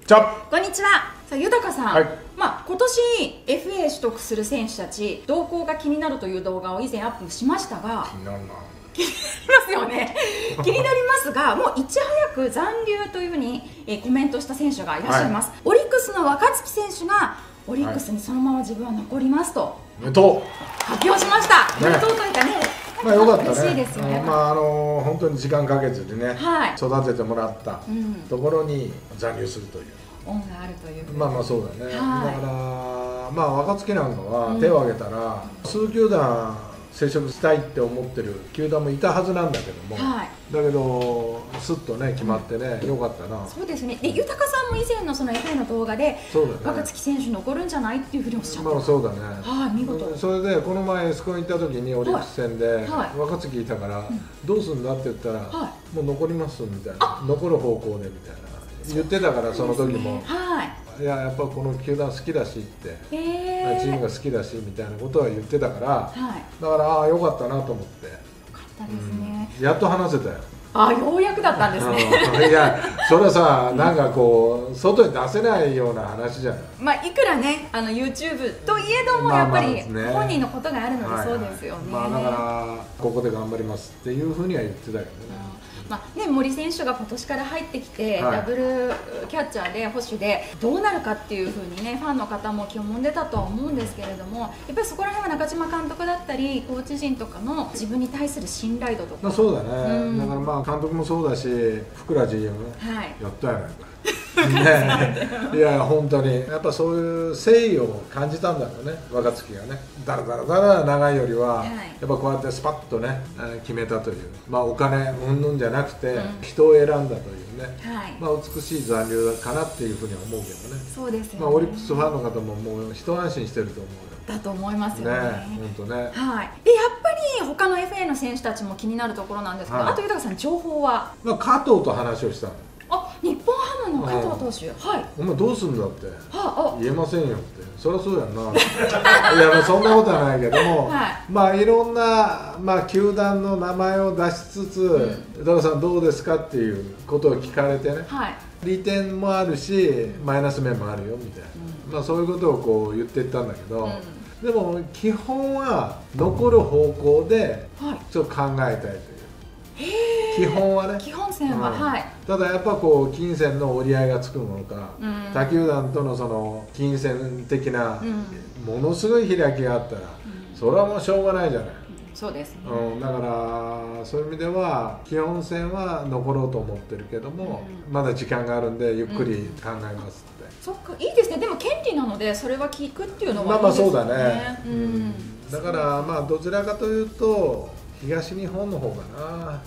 ちは。 こんにちは。さあ、豊さん、 はい、 今年 FA 取得する選手たち動向が気になるという動画を以前アップしましたが、 気になるな。 気になりますよね。気になりますが、もういち早く残留というふうに、コメントした選手がいらっしゃいます。オリックスの若月選手がオリックスにそのまま自分は残りますとおめでと発表しました。おめでとうというかね、 よかったね。 嬉しいですよね。 本当に時間かけずにね、 はい、 育ててもらったところに残留するという。 恩があるという。 そうだね。 はい、 だから若月なんかは手を挙げたら、数球団接触したいって思ってる球団もいたはずなんだけども、 はい、 だけどすっとね決まってね、よかったな。 そうですね。で、豊さんも以前のその FA の動画で、若月選手残るんじゃないっていうふうにおっしゃって。 そうだね。 はい、見事。 それでこの前エスコン行った時にオリックス戦で若月いたからどうすんだって言ったら、もう残りますみたいな、残る方向でみたいな言ってたから、その時も。いや、やっぱこの球団好きだしって、チームが好きだしみたいなことは言ってたから、だからよかったなと思って。よかったですね。 やっと話せたよ。 ようやくだったんですね。 いや、それはさ、なんかこう外に出せないような話じゃない。 いくらね、YouTube といえどもやっぱり本人のことがあるので、そうですよね。 だからここで頑張りますっていうふうには言ってたけどね。 森選手が今年から入ってきて、ダブルキャッチャーで捕手でどうなるかっていうふうにね、ファンの方も気をもんでたとは思うんですけれども、やっぱりそこら辺は中島監督だったりコーチ陣とかの自分に対する信頼度とか。 そうだね。だから監督もそうだし、福良 GM ね、やったやないか。いや、本当にやっぱそういう誠意を感じたんだろうね、若月がね。だらだらだら長いよりは、やっぱこうやってスパッとね決めたという、お金うんぬんじゃなくて、人を選んだというね、美しい残留かなっていうふうには思うけどね。 そうですよね。 オリックスファンの方ももう一安心してると思うよ。 だと思いますよね。 本当ね。 で、やっぱり他の FA の選手たちも気になるところなんですけど、あと豊さん情報は？加藤と話をしたの。 日本ハムの加藤投手、 お前どうすんだって言えませんよって、そりゃそうやんな。いや、そんなことはないけども、いろんな球団の名前を出しつつ、豊さんどうですかっていうことを聞かれてね、利点もあるしマイナス面もあるよみたいな、そういうことをこう言っていったんだけど、でも基本は残る方向でちょっと考えたいという。基本はね、 基本線は、 ただやっぱこう金銭の折り合いがつくものか、他球団とのその金銭的なものすごい開きがあったら、それはもうしょうがないじゃない。 そうですね。 だからそういう意味では基本線は残ろうと思ってるけども、まだ時間があるんでゆっくり考えますって。 そっか、いいですね。でも権利なのでそれは聞くっていうのはいいですね。 そうだね。だからどちらかというと東日本の方かな。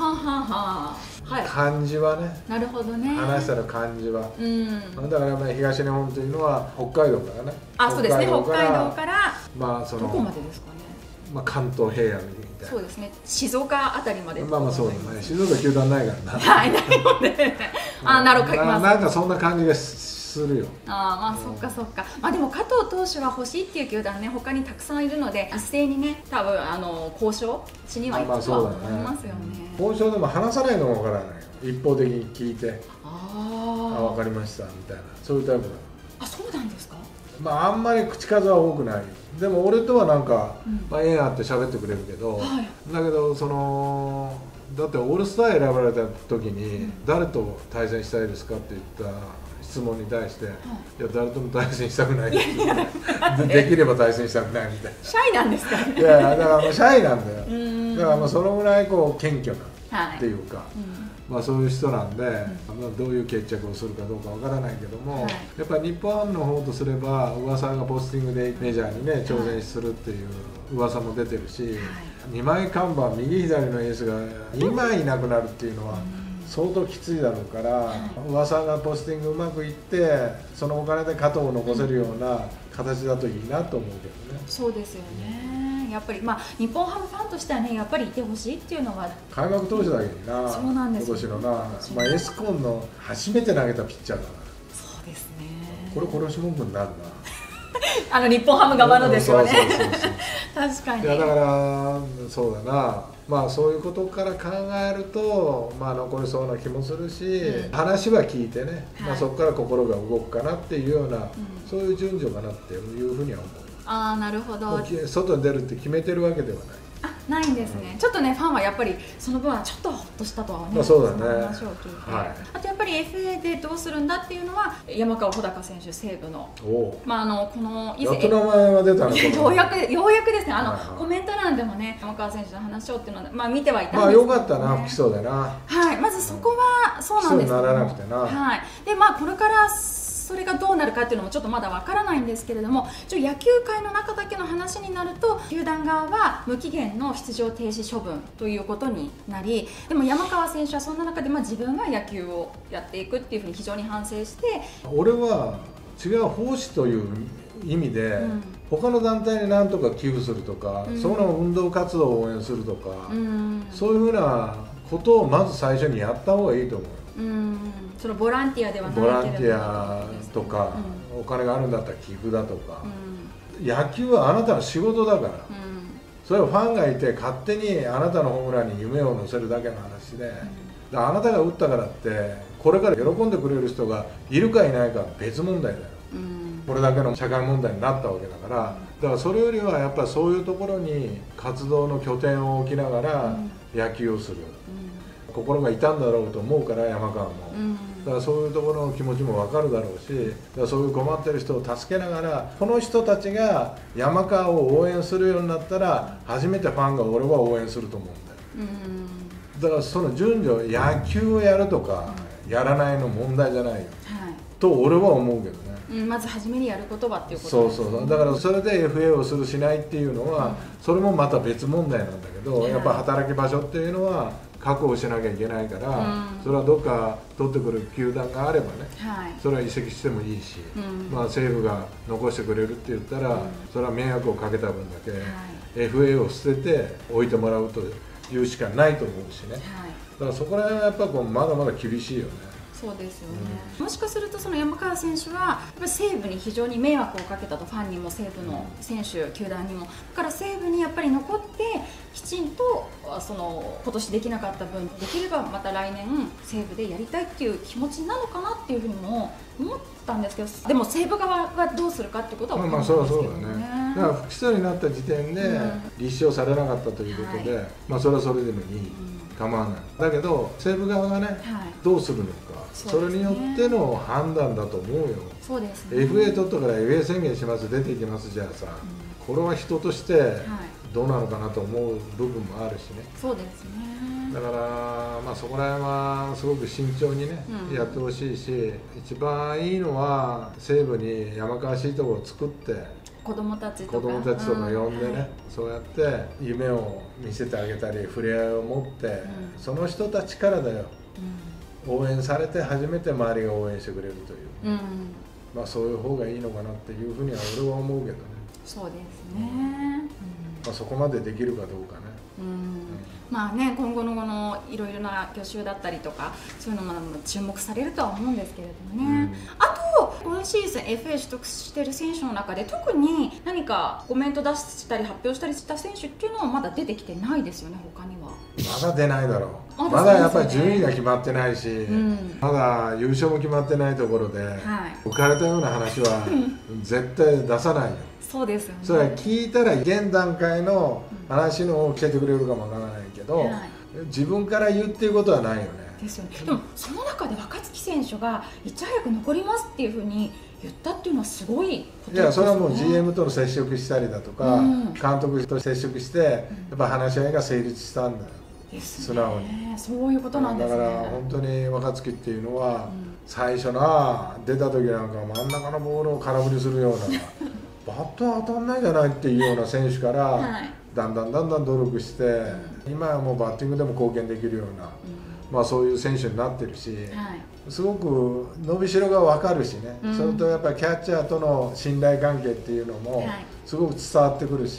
感じはね。 なるほどね。 話したら感じは。だから東日本というのは北海道からね。 そうですね。北海道からどこまでですかね。 関東平野みたいな。 そうですね。静岡あたりまで。 そうだね。静岡球団ないからな。 ないので。 なんかそんな感じがするよ。 そっかそっか。でも加藤投手が欲しいっていう球団ね、他にたくさんいるので、一斉にね、多分交渉しには行くとは思いますよね。 交渉でも話さないのもわからないよ。一方的に聞いて、わかりましたみたいな、そういうタイプだ。 そうなんですか。 あんまり口数は多くない。でも俺とはなんか縁あって喋ってくれるけど、だけどだってオールスター選ばれた時に誰と対戦したいですかって言った質問に対して、いや誰とも対戦したくないですできれば対戦したくないみたいな。 シャイなんですかね。 いや、だからシャイなんだよ。だからそのぐらいこう謙虚なっていうか、そういう人なんで、どういう決着をするかどうかわからないけども、やっぱり日本の方とすれば噂がポスティングでメジャーにね挑戦するっていう噂も出てるし、2枚看板右左のエースが2枚いなくなるっていうのは相当きついだろうから、噂がポスティングうまくいってそのお金で加藤を残せるような形だといいなと思うけどね。 そうですよね。やっぱり日本ハムファンとしてはね、やっぱりいてほしいっていうのは開幕投手だけにな。 そうなんです。 今年のな、エスコンの初めて投げたピッチャーだから。 そうですね。 これ殺し文句になるな。 日本ハム側のですよね。 確かに。 いやだからそうだな、まあそういうことから考えると、まあ残りそうな気もするし、話は聞いてね、まあそこから心が動くかなっていうような、そういう順序かなっていうふうには思う。 ああ、なるほど。 外に出るって決めてるわけではない。 ないんですね、ちょっとねファンはやっぱりその分はちょっとホッとしたとは思うんです、 そうだね、 話を聞いて、あとやっぱり FA でどうするんだっていうのは山川穂高選手、西武の、まあこの以前やっと名前が出たのようやくですね、コメント欄でもね山川選手の話をっていうのはまあ見てはいたんですけど、 まあ良かったな、不起訴でな。 はい、まずそこはそうなんですけど、 不起訴にならなくてな。 はい、でまあこれからそれがどうなるかっていうのもちょっとまだわからないんですけれども、野球界の中だけの話になると球団側は無期限の出場停止処分ということになり、でも山川選手はそんな中で自分は野球をやっていくっていうふうに非常に反省して、 俺は違う奉仕という意味で、他の団体に何とか寄付するとか、その運動活動を応援するとか、そういうふうなことをまず最初にやった方がいいと思う。 そのボランティアではないけれどボランティアとか、お金があるんだったら寄付だとか、野球はあなたの仕事だから、それはファンがいて勝手にあなたのホームランに夢を乗せるだけの話で、あなたが打ったからってこれから喜んでくれる人がいるかいないかは別問題だよ、これだけの社会問題になったわけだから、だからそれよりはやっぱりそういうところに活動の拠点を置きながら野球をする、心が痛んだろうと思うから山川も、だからそういうところの気持ちも分かるだろうし、だからそういう困ってる人を助けながら、この人たちが山川を応援するようになったら初めてファンが俺は応援すると思うんだよ、だからその順序、野球をやるとかやらないの問題じゃないよ、と俺は思うけどね、 まず初めにやることはっていうことですね。 そうだからそれで FA をするしないっていうのは、それもまた別問題なんだけど、やっぱ働き場所っていうのは確保しなきゃいけないから、それはどっか取ってくる球団があればね、それは移籍してもいいし、まあ西武が残してくれるって言ったら、それは迷惑をかけた分だけ、FA を捨てて置いてもらうというしかないと思うしね、だからそこら辺はやっぱまだまだ厳しいよね。 そうですよね、もしかするとその山川選手はやっぱり西武に非常に迷惑をかけたと、ファンにも西武の選手、球団にも。だから西武にやっぱり残ってきちんとその今年できなかった分、できればまた来年西武でやりたいっていう気持ちなのかなっていうふうにも思ったんですけど、でも西武側がどうするかってことは分からないんですけどね。 だから不起訴になった時点で立証されなかったということで、まあそれはそれでもいい、構わない。だけど西武側がね、どうするのか、それによっての判断だと思うよ。 そうですね、 FA 取ったから FA 宣言します、出ていきますじゃあさ、これは人としてどうなのかなと思う部分もあるしね。 そうですね、 だから、まあ、そこら辺はすごく慎重にね、やってほしいし、一番いいのは西武に山川シートを作って、 子供たちとか呼んでね、そうやって夢を見せてあげたり、触れ合いを持って、その人たちからだよ、応援されて初めて周りが応援してくれるという、まあそういう方がいいのかなっていうふうには俺は思うけどね。 そうですね、 まあ、そこまでできるかどうかね。 まあね、今後のこのいろいろな去就だったりとか、そういうのも注目されるとは思うんですけれどもね、あと今シーズン FA 取得している選手の中で特に何かコメント出したり発表したりした選手っていうのはまだ出てきてないですよね、他には。 まだ出ないだろう、まだやっぱり順位が決まってないし、まだ優勝も決まってないところで、浮かれたような話は絶対出さないよ。 そうですよね。 それは聞いたら現段階の話のを教えてくれるかもわからないけど、自分から言うっていうことはないよね。 ですよね。でもその中で若月選手がいち早く残りますっていうふうに言ったっていうのはすごいことですよね。 いや、それはもう GM との接触したりだとか、監督と接触してやっぱ話し合いが成立したんだよ。素直に。 そういうことなんですね。 だから本当に若月っていうのは、最初な出た時なんか真ん中のボールを空振りするようなバット当たんないじゃないっていうような選手から、だんだん努力して、今はもうバッティングでも貢献できるような、まあそういう選手になってるし、すごく伸びしろが分かるしね、それとやっぱりキャッチャーとの信頼関係っていうのもすごく伝わってくるし、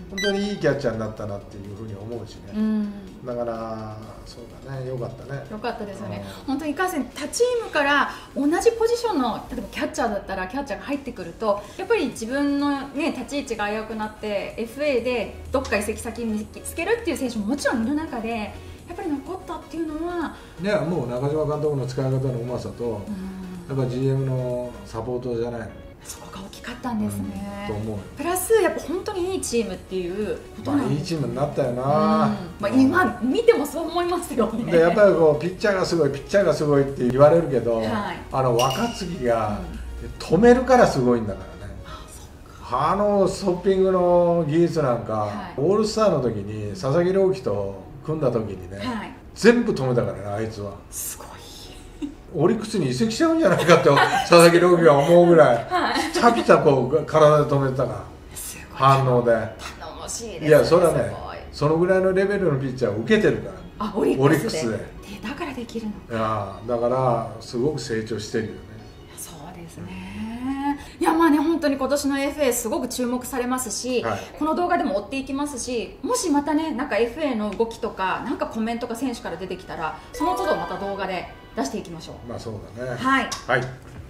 本当にいいキャッチャーになったなっていうふうに思うしね、だからそうだね、よかったね。 よかったですよね。本当にいかんせん他チームから同じポジションの例えばキャッチャーだったらキャッチャーが入ってくるとやっぱり自分の、ね、立ち位置が危うくなって FA でどっか移籍先に見つけるっていう選手ももちろんいる中でやっぱり残ったっていうのは、 いやもう中島監督の使い方のうまさと、やっぱ GM のサポートじゃないの。 そこが大きかったんですね。 と思う。 プラスやっぱ本当にいいチームっていうことなんです。 いいチームになったよな。 まあ今見てもそう思いますよね。 でやっぱりこうピッチャーがすごいピッチャーがすごいって言われるけど、若月が止めるからすごいんだからね。ストッピングの技術なんか、オールスターの時に佐々木朗希と組んだ時にね、全部止めたからね、あいつは。すごい。オリックスに移籍しちゃうんじゃないかって佐々木朗希は思うぐらい、ピタピタこう体で止めてたから、反応で。 頼もしいですね。 いや、それはね、そのぐらいのレベルのピッチャーを受けてるから、 オリックスで。だからできるのか。 いや、だからすごく成長してるよね。 そうですね。いや、まあね、本当に今年の FA すごく注目されますし、この動画でも追っていきますし、もしまたね、なんか FA の動きとか、なんかコメントが選手から出てきたら、その都度また動画で出していきましょう。 まあそうだね。 はい。 はい。